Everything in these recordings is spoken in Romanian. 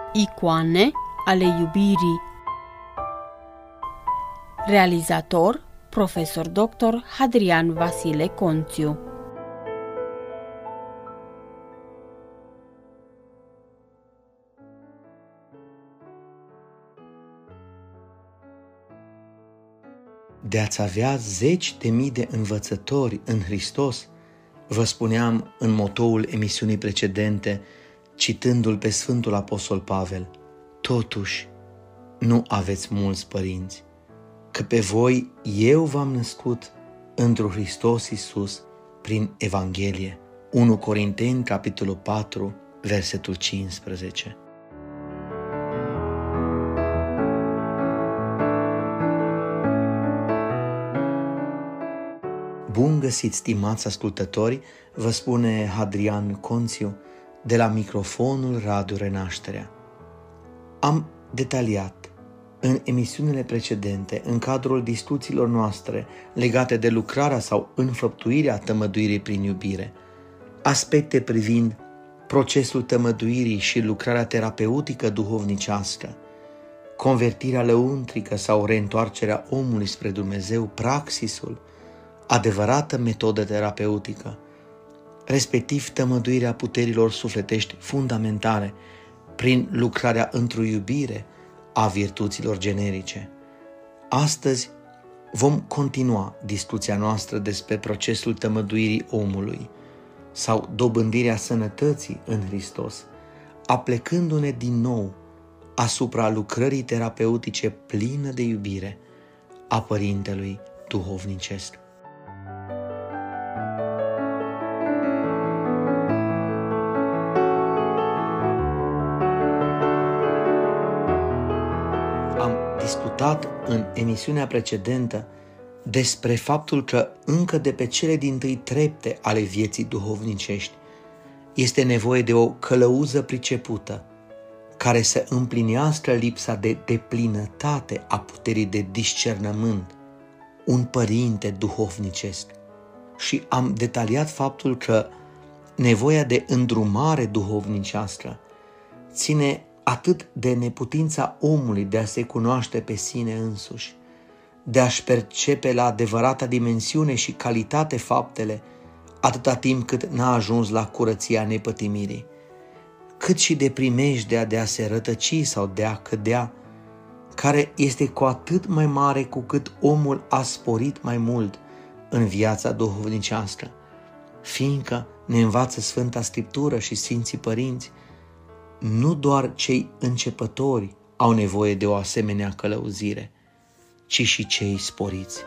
Icoane ale iubirii. Realizator Profesor Dr. Hadrian Vasile Conțiu. De a-ți avea 10.000 de învățători în Hristos, vă spuneam în motoul emisiunii precedente, citându-l pe Sfântul Apostol Pavel: totuși, nu aveți mulți părinți, că pe voi eu v-am născut într-un Hristos Iisus prin Evanghelie. 1 Corinteni, capitolul 4, versetul 15. Bun găsit, stimați ascultători, vă spune Hadrian Conțiu de la microfonul Radio Renașterea. Am detaliat în emisiunile precedente, în cadrul discuțiilor noastre legate de lucrarea sau înfăptuirea tămăduirii prin iubire, aspecte privind procesul tămăduirii și lucrarea terapeutică duhovnicească, convertirea lăuntrică sau reîntoarcerea omului spre Dumnezeu, praxisul, adevărată metodă terapeutică, respectiv tămăduirea puterilor sufletești fundamentale prin lucrarea într-o iubire a virtuților generice. Astăzi vom continua discuția noastră despre procesul tămăduirii omului sau dobândirea sănătății în Hristos, aplecându-ne din nou asupra lucrării terapeutice plină de iubire a Părintelui duhovnicesc. Am discutat în emisiunea precedentă despre faptul că încă de pe cele dintâi trepte ale vieții duhovnicești este nevoie de o călăuză pricepută care să împlinească lipsa de deplinătate a puterii de discernământ, un părinte duhovnicesc. Și am detaliat faptul că nevoia de îndrumare duhovnicească ține atât de neputința omului de a se cunoaște pe sine însuși, de a-și percepe la adevărata dimensiune și calitate faptele, atâta timp cât n-a ajuns la curăția nepătimirii, cât și de primejdea de a se rătăci sau de a cădea, care este cu atât mai mare cu cât omul a sporit mai mult în viața duhovnicească, fiindcă ne învață Sfânta Scriptură și Sfinții Părinți, nu doar cei începători au nevoie de o asemenea călăuzire, ci și cei sporiți.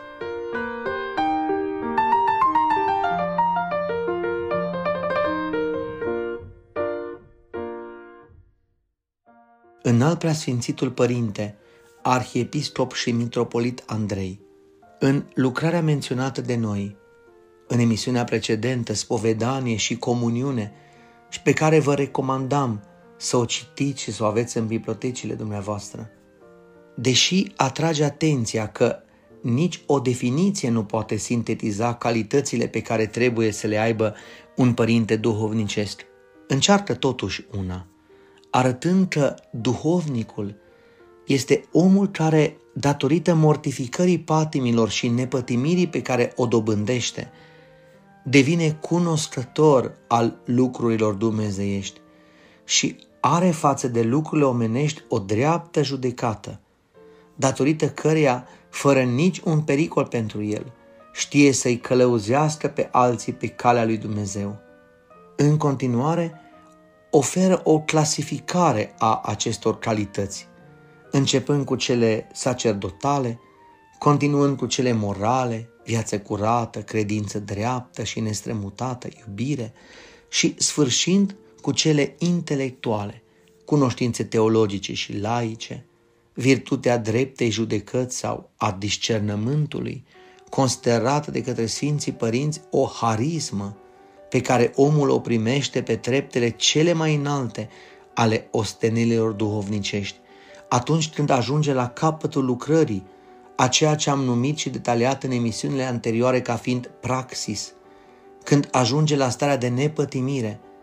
Înalt Preasfințitul Părinte, Arhiepiscop și Mitropolit Andrei, în lucrarea menționată de noi, în emisiunea precedentă, Spovedanie și Comuniune, și pe care vă recomandam să o citiți și să o aveți în bibliotecile dumneavoastră, deși atrage atenția că nici o definiție nu poate sintetiza calitățile pe care trebuie să le aibă un părinte duhovnicesc, încearcă totuși una, arătând că duhovnicul este omul care, datorită mortificării patimilor și nepătimirii pe care o dobândește, devine cunoscător al lucrurilor dumnezeiești și are față de lucrurile omenești o dreaptă judecată, datorită căreia, fără nici un pericol pentru el, știe să-i călăuzească pe alții pe calea lui Dumnezeu. În continuare, oferă o clasificare a acestor calități, începând cu cele sacerdotale, continuând cu cele morale, viață curată, credință dreaptă și nestrămutată, iubire, și sfârșind cu cele intelectuale, cunoștințe teologice și laice, virtutea dreptei judecăți sau a discernământului, considerată de către Sfinții Părinți o harismă pe care omul o primește pe treptele cele mai înalte ale ostenelilor duhovnicești, atunci când ajunge la capătul lucrării, a ceea ce am numit și detaliat în emisiunile anterioare ca fiind praxis, când ajunge la starea de nepătimire,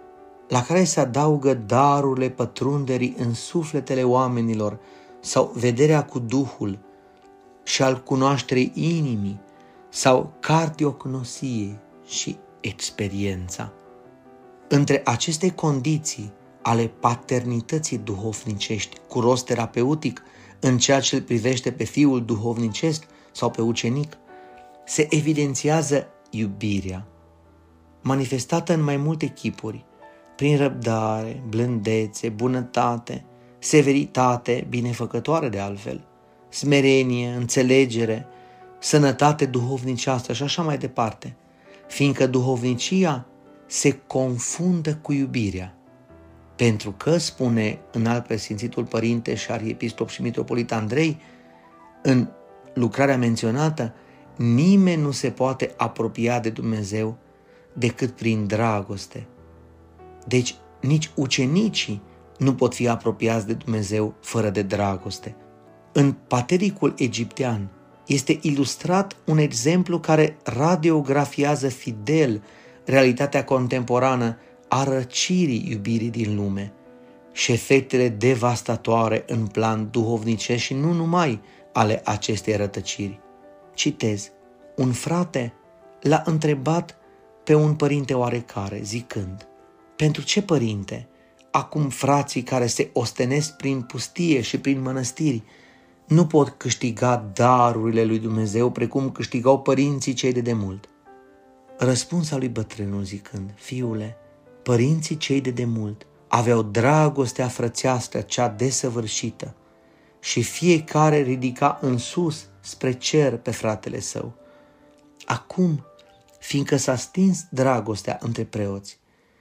la care se adaugă darurile pătrunderii în sufletele oamenilor sau vederea cu Duhul și al cunoașterii inimii sau cardiocnosie și experiența. Între aceste condiții ale paternității duhovnicești cu rost terapeutic în ceea ce îl privește pe fiul duhovnicesc sau pe ucenic, se evidențiază iubirea, manifestată în mai multe chipuri, prin răbdare, blândețe, bunătate, severitate, binefăcătoare de altfel, smerenie, înțelegere, sănătate duhovnicească și așa mai departe, fiindcă duhovnicia se confundă cu iubirea. Pentru că, spune înalt preasfințitul părinte și arhiepiscop și mitropolit Andrei, în lucrarea menționată, nimeni nu se poate apropia de Dumnezeu decât prin dragoste. Deci nici ucenicii nu pot fi apropiați de Dumnezeu fără de dragoste. În patericul egiptean este ilustrat un exemplu care radiografiază fidel realitatea contemporană a răcirii iubirii din lume și efectele devastatoare în plan duhovnicesc și nu numai ale acestei rătăciri. Citez, un frate l-a întrebat pe un părinte oarecare, zicând: pentru ce, părinte, acum frații care se ostenesc prin pustie și prin mănăstiri nu pot câștiga darurile lui Dumnezeu precum câștigau părinții cei de demult? Răspunsa lui bătrânul zicând: fiule, părinții cei de demult aveau dragostea frățească cea desăvârșită și fiecare ridica în sus spre cer pe fratele său. Acum, fiindcă s-a stins dragostea între preoți,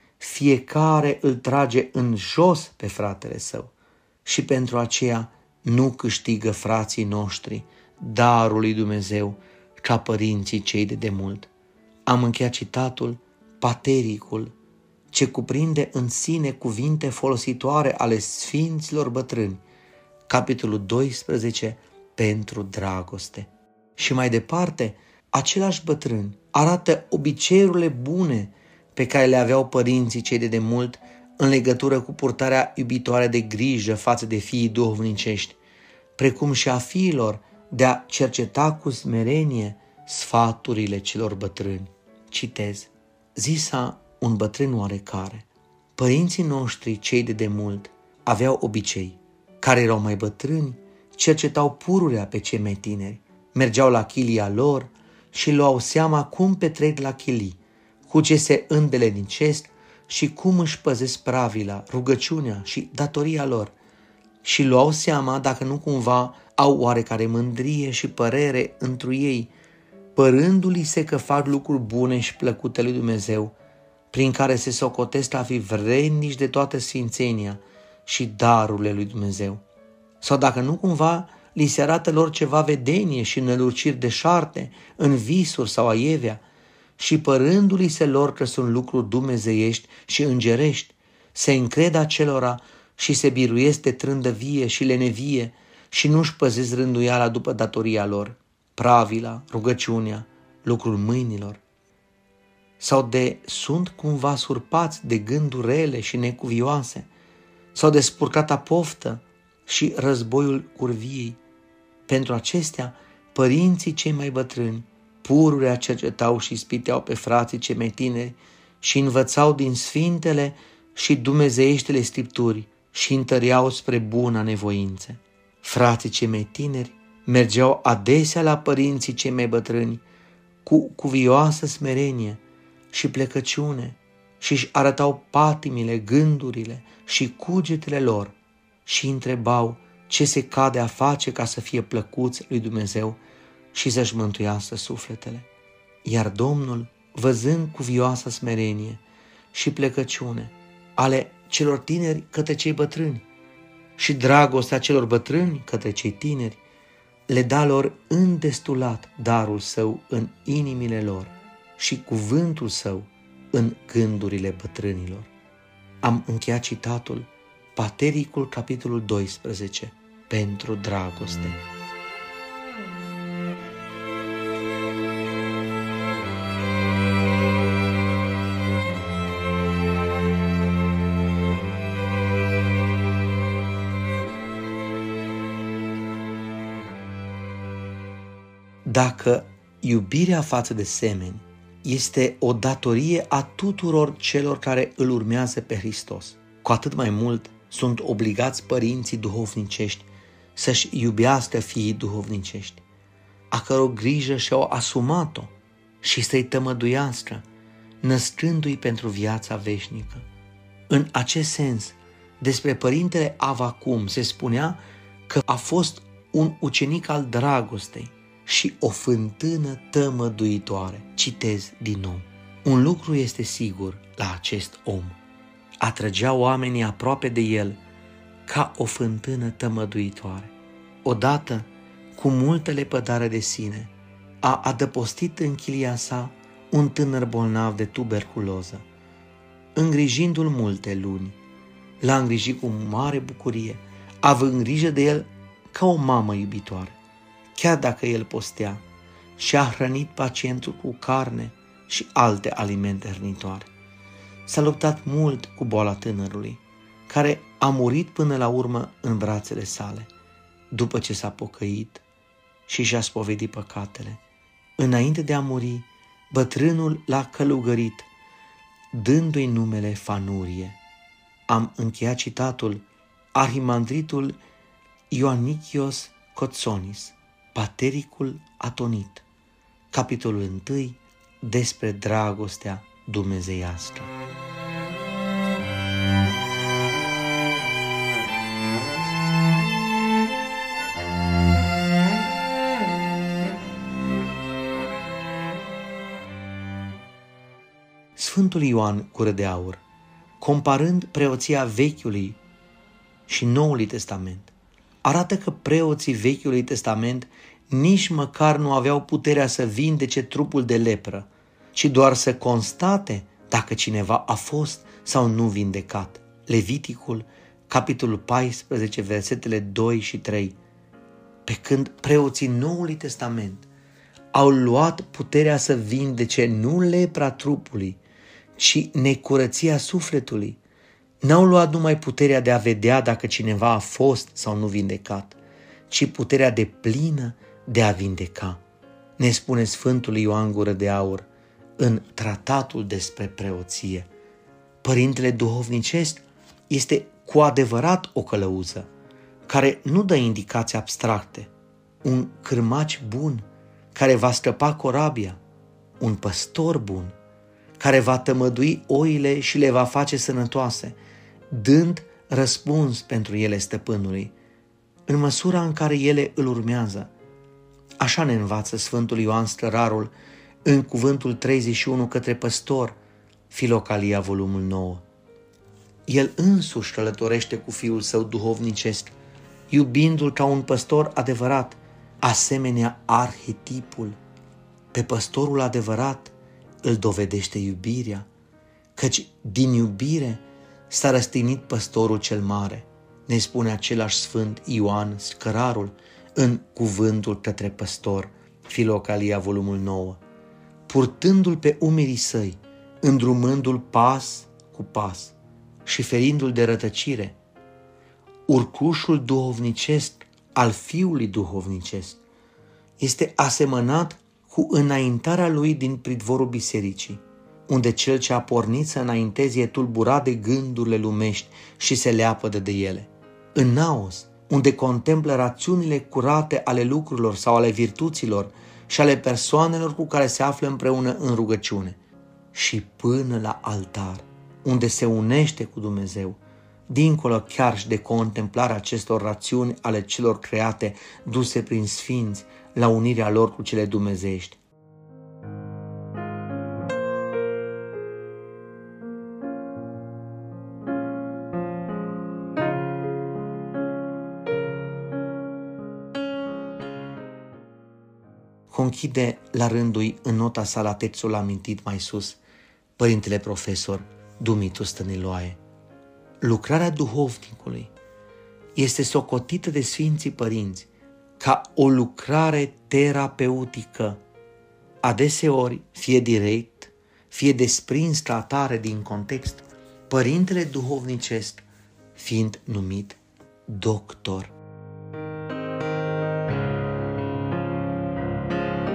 fiecare îl trage în jos pe fratele său și pentru aceea nu câștigă frații noștri darul lui Dumnezeu ca părinții cei de demult. Am încheiat citatul, patericul, ce cuprinde în sine cuvinte folositoare ale sfinților bătrâni, capitolul 12, pentru dragoste. Și mai departe, același bătrâni arată obiceiurile bune pe care le aveau părinții cei de demult în legătură cu purtarea iubitoare de grijă față de fiii duhovnicești, precum și a fiilor de a cerceta cu smerenie sfaturile celor bătrâni. Citez, zisa un bătrân oarecare: părinții noștri cei de demult aveau obicei, care erau mai bătrâni cercetau pururea pe cei mai tineri, mergeau la chilia lor și luau seama cum petrec la chilii, cu ce se îndelenicesc și cum își păzesc pravila, rugăciunea și datoria lor, și luau seama dacă nu cumva au oarecare mândrie și părere întru ei, părându-li se că fac lucruri bune și plăcute lui Dumnezeu, prin care se socotesc a fi vrednici de toată sfințenia și darurile lui Dumnezeu. Sau dacă nu cumva li se arată lor ceva vedenie și înăluciri deșarte în visuri sau aievea, și părându-li se lor că sunt lucruri dumnezeiești și îngerești, se încred acelora și se biruiesc de trândăvie și lenevie și nu-și păzesc rânduiala după datoria lor, pravila, rugăciunea, lucrul mâinilor. Sau de sunt cumva surpați de gânduri rele și necuvioase, sau de spurcata poftă și războiul curviei. Pentru acestea, părinții cei mai bătrâni pururea cercetau și ispiteau pe frații cei mai tineri și învățau din sfintele și dumnezeieștele scripturi și întăreau spre buna nevoință. Frații cei mai tineri mergeau adesea la părinții cei mai bătrâni cu cuvioasă smerenie și plecăciune și își arătau patimile, gândurile și cugetele lor și întrebau ce se cade a face ca să fie plăcuți lui Dumnezeu și să-și mântuiască sufletele. Iar Domnul, văzând cuvioasa smerenie și plecăciune ale celor tineri către cei bătrâni și dragostea celor bătrâni către cei tineri, le da lor îndestulat darul său în inimile lor și cuvântul său în gândurile bătrânilor. Am încheiat citatul, patericul, capitolul 12, pentru dragoste. Dacă iubirea față de semeni este o datorie a tuturor celor care îl urmează pe Hristos, cu atât mai mult sunt obligați părinții duhovnicești să-și iubească fiii duhovnicești, a căror grijă și-au asumat-o și să-i tămăduiască, născându-i pentru viața veșnică. În acest sens, despre părintele Avacum se spunea că a fost un ucenic al dragostei și o fântână tămăduitoare. Citez din nou. Un lucru este sigur la acest om: atrăgea oamenii aproape de el ca o fântână tămăduitoare. Odată, cu multă lepădare de sine, a adăpostit în chilia sa un tânăr bolnav de tuberculoză. Îngrijindu-l multe luni, l-a îngrijit cu mare bucurie, având grijă de el ca o mamă iubitoare. Chiar dacă el postea, și-a hrănit pacientul cu carne și alte alimente hrănitoare. S-a luptat mult cu boala tânărului, care a murit până la urmă în brațele sale, după ce s-a pocăit și și-a spovedit păcatele. Înainte de a muri, bătrânul l-a călugărit, dându-i numele Fanurie. Am încheiat citatul Arhimandritul Ioanichios Kotsonis, Patericul Atonit, capitolul 1, despre dragostea dumnezeiască. Sfântul Ioan Gură de Aur, comparând preoția Vechiului și Noului Testament, arată că preoții Vechiului Testament nici măcar nu aveau puterea să vindece trupul de lepră, ci doar să constate dacă cineva a fost sau nu vindecat. Leviticul, capitolul 14, versetele 2 și 3. Pe când preoții Noului Testament au luat puterea să vindece nu lepra trupului, ci necurăția sufletului. N-au luat numai puterea de a vedea dacă cineva a fost sau nu vindecat, ci puterea deplină de a vindeca. Ne spune Sfântul Ioan Gură de Aur în tratatul despre preoție. Părintele duhovnicesc este cu adevărat o călăuză care nu dă indicații abstracte, un cârmaci bun care va scăpa corabia, un păstor bun care va tămădui oile și le va face sănătoase, dând răspuns pentru ele stăpânului, în măsura în care ele îl urmează. Așa ne învață Sfântul Ioan Scărarul în cuvântul 31 către păstor, Filocalia, volumul 9. El însuși călătorește cu fiul său duhovnicesc, iubindu-l ca un păstor adevărat, asemenea arhetipul. Pe păstorul adevărat îl dovedește iubirea, căci din iubire s-a răstignit păstorul cel mare, ne spune același Sfânt Ioan Scărarul în cuvântul către păstor, Filocalia, volumul 9, purtându-l pe umerii săi, îndrumându-l pas cu pas și ferindu-l de rătăcire. Urcușul duhovnicesc al fiului duhovnicesc este asemănat cu înaintarea lui din pridvorul bisericii, unde cel ce a pornit să înainteze e tulburat de gândurile lumești și se leapădă de ele. În naos, unde contemplă rațiunile curate ale lucrurilor sau ale virtuților și ale persoanelor cu care se află împreună în rugăciune. Și până la altar, unde se unește cu Dumnezeu, dincolo chiar și de contemplarea acestor rațiuni ale celor create duse prin sfinți la unirea lor cu cele dumnezeiești. Conchide la rândul în nota sa la textul amintit mai sus părintele profesor Dumitru Stăniloae. Lucrarea duhovnicului este socotită de Sfinții Părinți ca o lucrare terapeutică, adeseori fie direct, fie desprins ca atare din context, părintele duhovnicesc fiind numit doctor.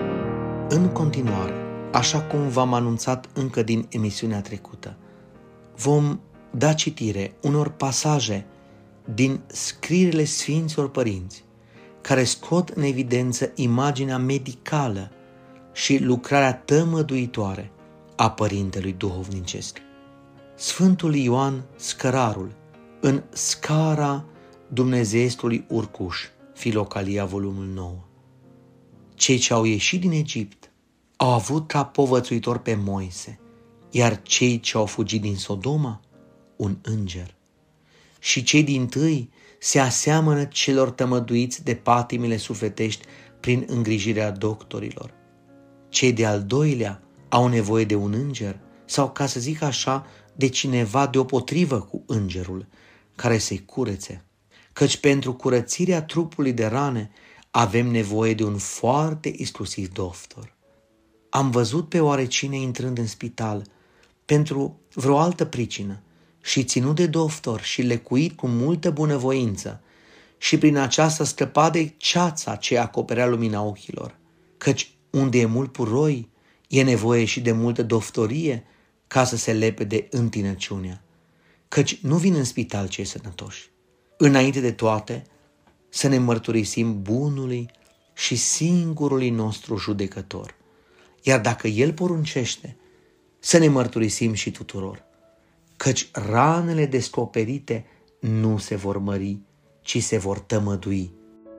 în continuare, așa cum v-am anunțat încă din emisiunea trecută, vom da citire unor pasaje din scrierile Sfinților Părinți, care scot în evidență imaginea medicală și lucrarea tămăduitoare a Părintelui Duhovnicesc. Sfântul Ioan Scărarul, în Scara Dumnezeescului Urcuș, Filocalia, volumul 9. Cei ce au ieșit din Egipt au avut ca povățuitor pe Moise, iar cei ce au fugit din Sodoma, un înger. Și cei dintâi se aseamănă celor tămăduiți de patimile sufletești prin îngrijirea doctorilor. Cei de-al doilea au nevoie de un înger sau, ca să zic așa, de cineva deopotrivă cu îngerul, care să-i curețe, căci pentru curățirea trupului de rane avem nevoie de un foarte exclusiv doctor. Am văzut pe oarecine intrând în spital pentru vreo altă pricină și ținut de doctor și lecuit cu multă bunăvoință și prin aceasta scăpa de ceața ce acoperea lumina ochilor, căci unde e mult puroi, e nevoie și de multă doftorie ca să se lepe de întinăciunea, căci nu vin în spital cei sănătoși. Înainte de toate, să ne mărturisim bunului și singurului nostru judecător, iar dacă El poruncește, să ne mărturisim și tuturor, căci ranele descoperite nu se vor mări, ci se vor tămădui.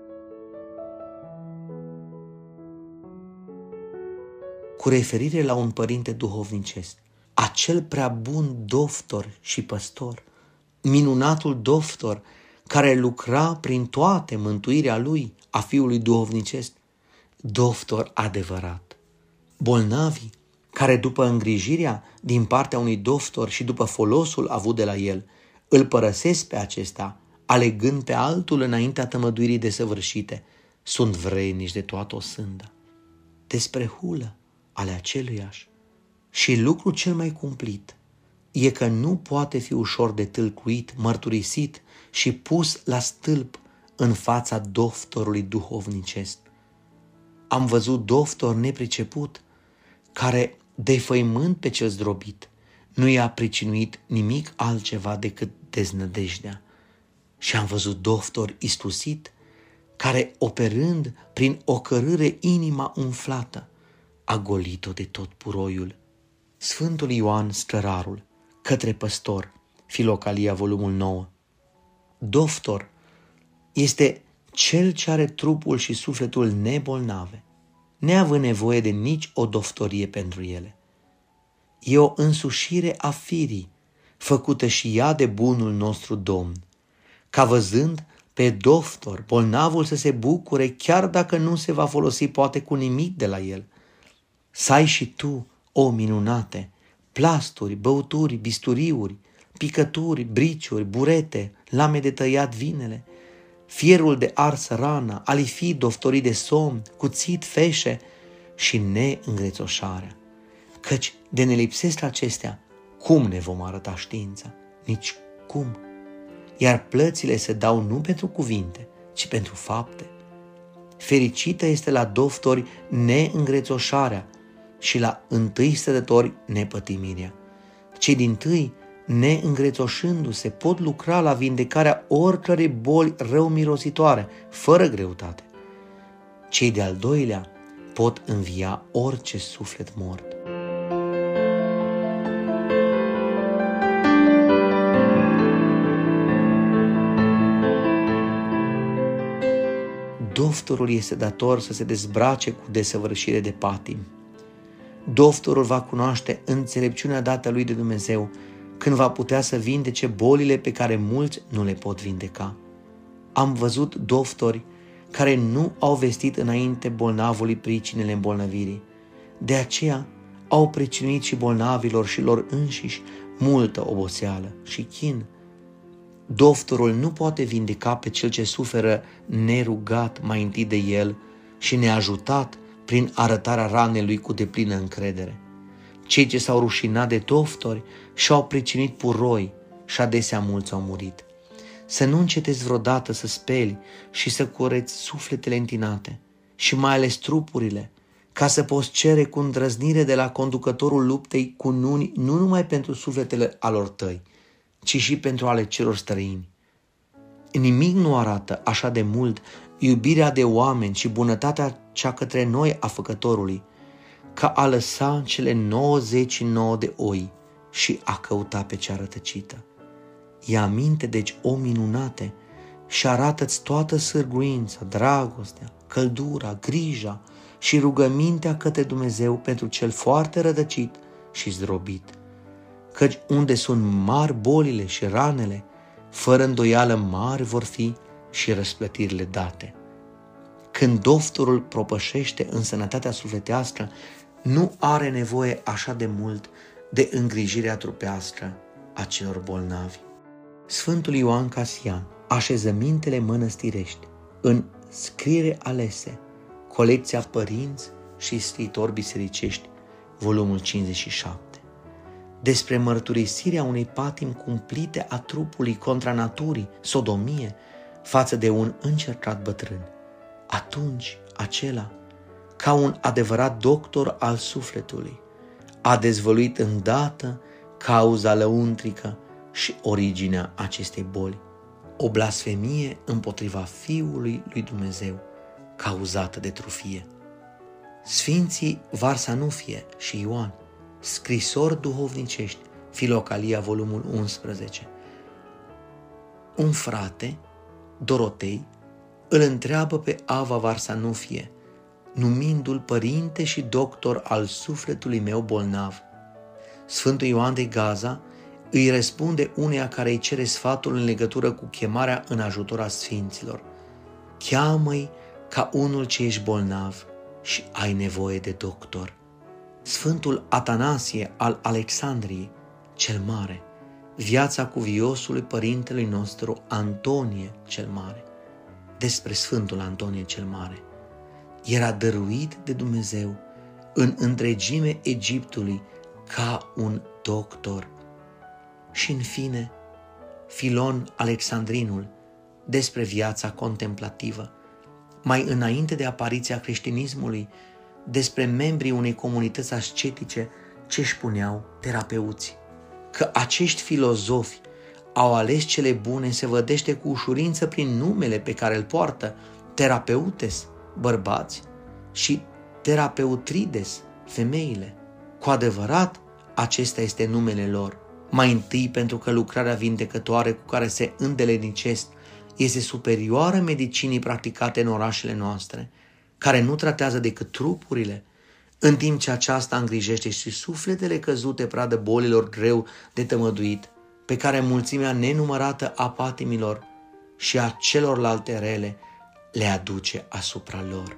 Cu referire la un părinte duhovnicesc, acel prea bun doctor și păstor, minunatul doctor care lucra prin toate mântuirea lui, a fiului duhovnicesc, doctor adevărat. Bolnavii care după îngrijirea din partea unui doctor și după folosul avut de la el, îl părăsesc pe acesta, alegând pe altul înaintea tămăduirii desăvârșite, sunt vrednici de toată osânda. Despre hulă ale aceluiași și lucru cel mai cumplit e că nu poate fi ușor de tâlcuit, mărturisit și pus la stâlp în fața doctorului duhovnicesc. Am văzut doctor nepriceput care, defăimând pe cel zdrobit, nu i-a pricinuit nimic altceva decât deznădejdea. Și am văzut doctor istusit care, operând prin ocărâre inima umflată, a golit-o de tot puroiul. Sfântul Ioan Scărarul, către păstor, Filocalia, volumul 9. Doctor este cel ce are trupul și sufletul nebolnave, neavând nevoie de nici o doftorie pentru ele. E o însușire a firii, făcută și ea de bunul nostru Domn, ca văzând pe doctor bolnavul să se bucure chiar dacă nu se va folosi poate cu nimic de la el. Să ai și tu, o minunate, plasturi, băuturi, bisturiuri, picături, briciuri, burete, lame de tăiat vinele, fierul de ars rana, alifii doftorii de somn, cuțit, feșe și neîngrețoșarea. Căci de ne lipsesc acestea, cum ne vom arăta știința? Nici cum. Iar plățile se dau nu pentru cuvinte, ci pentru fapte. Fericită este la doctori neîngrețoșarea și la întâi stătători nepătimirea. Cei dintâi, neîngrețoșându-se, pot lucra la vindecarea oricărei boli răumirositoare, fără greutate. Cei de-al doilea pot învia orice suflet mort. Doctorul este dator să se dezbrace cu desăvârșire de patimi. Doctorul va cunoaște înțelepciunea dată lui de Dumnezeu când va putea să vindece bolile pe care mulți nu le pot vindeca. Am văzut doctori care nu au vestit înainte bolnavului pricinele îmbolnăvirii. De aceea au pricinuit și bolnavilor și lor înșiși multă oboseală și chin. Doctorul nu poate vindeca pe cel ce suferă nerugat mai întâi de el și neajutat prin arătarea ranei lui cu deplină încredere. Cei ce s-au rușinat de doctori și-au pricinuit puroi și adesea mulți au murit. Să nu încetezi vreodată să speli și să cureți sufletele întinate și mai ales trupurile, ca să poți cere cu îndrăznire de la conducătorul luptei cununi nu numai pentru sufletele alor tăi, ci și pentru ale celor străini. Nimic nu arată așa de mult iubirea de oameni și bunătatea cea către noi a Făcătorului, ca a lăsa cele 99 de oi și a căuta pe cea rătăcită. Ia aminte, deci, o minunate, și arată-ți toată sârguința, dragostea, căldura, grija și rugămintea către Dumnezeu pentru cel foarte rătăcit și zdrobit. Căci unde sunt mari bolile și ranele, fără îndoială mari vor fi și răsplătirile date. Când dofturul propășește în sănătatea sufletească, nu are nevoie așa de mult de îngrijirea trupească a celor bolnavi. Sfântul Ioan Casian, Așezămintele mănăstirești, în Scriere alese, colecția Părinți și scriitori bisericești, volumul 57. Despre mărturisirea unei patimi cumplite a trupului contra naturii, sodomie, față de un încercat bătrân. Atunci acela, ca un adevărat doctor al sufletului, a dezvăluit îndată cauza lăuntrică și originea acestei boli, o blasfemie împotriva Fiului lui Dumnezeu, cauzată de trufie. Sfinții Varsanufie și Ioan, scrisori duhovnicești, Filocalia, volumul 11. Un frate, Dorotei, îl întreabă pe Ava Varsanufie, numindu-l părinte și doctor al sufletului meu bolnav. Sfântul Ioan de Gaza îi răspunde uneia care îi cere sfatul în legătură cu chemarea în ajutor a sfinților. Cheamă-i ca unul ce ești bolnav și ai nevoie de doctor. Sfântul Atanasie al Alexandriei, cel mare, viața cuviosului părintelui nostru Antonie cel mare. Despre Sfântul Antonie cel mare: era dăruit de Dumnezeu în întregime Egiptului ca un doctor. Și în fine, Filon Alexandrinul, despre viața contemplativă, mai înainte de apariția creștinismului, despre membrii unei comunități ascetice ce își puneau terapeuți. Că acești filozofi au ales cele bune se vădește cu ușurință prin numele pe care îl poartă: terapeutes, bărbați, și terapeutrides, femeile. Cu adevărat, acesta este numele lor. Mai întâi pentru că lucrarea vindecătoare cu care se îndelenicesc este superioară medicinii practicate în orașele noastre, care nu tratează decât trupurile, în timp ce aceasta îngrijește și sufletele căzute pradă bolilor greu de tămăduit, pe care mulțimea nenumărată a patimilor și a celorlalte rele le aduce asupra lor.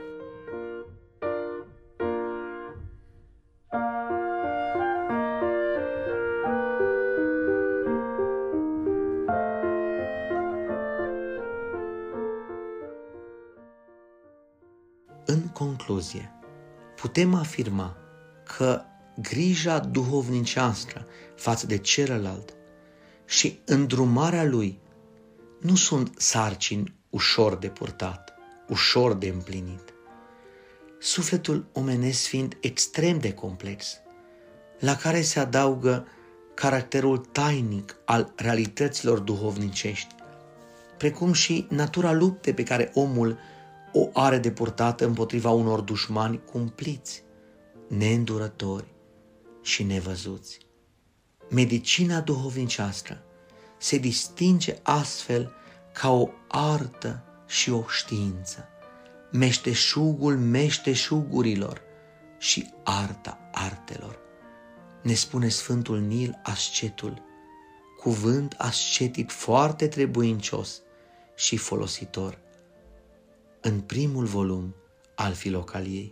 În concluzie, putem afirma că grija duhovnicească față de celălalt și îndrumarea lui nu sunt sarcini ușor de purtat, ușor de împlinit. Sufletul omenesc fiind extrem de complex, la care se adaugă caracterul tainic al realităților duhovnicești, precum și natura luptei pe care omul o are de purtată împotriva unor dușmani cumpliți, neîndurători și nevăzuți. Medicina duhovnicească se distinge astfel ca o artă și o știință, meșteșugul meșteșugurilor și arta artelor. Ne spune Sfântul Nil Ascetul, cuvânt ascetic foarte trebuincios și folositor, în primul volum al Filocaliei.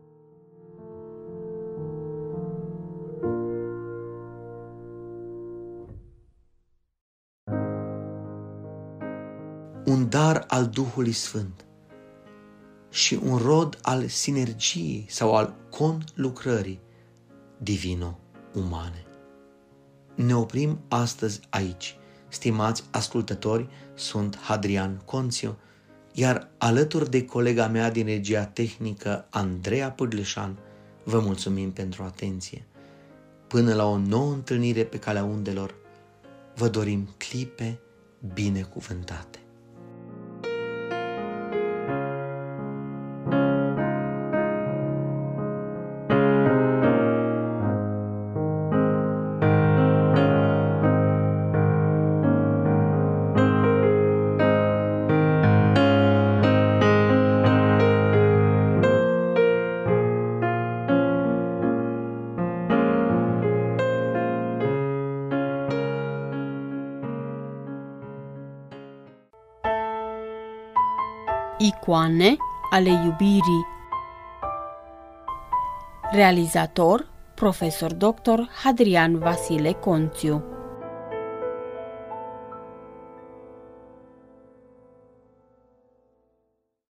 Un dar al Duhului Sfânt și un rod al sinergiei sau al conlucrării divino-umane. Ne oprim astăzi aici. Stimați ascultători, sunt Hadrian Conțiu, iar alături de colega mea din regia tehnică, Andreea Pârleșan, vă mulțumim pentru atenție. Până la o nouă întâlnire pe calea undelor, vă dorim clipe binecuvântate. Icoane ale iubirii. Realizator, profesor dr. Hadrian Vasile Conțiu.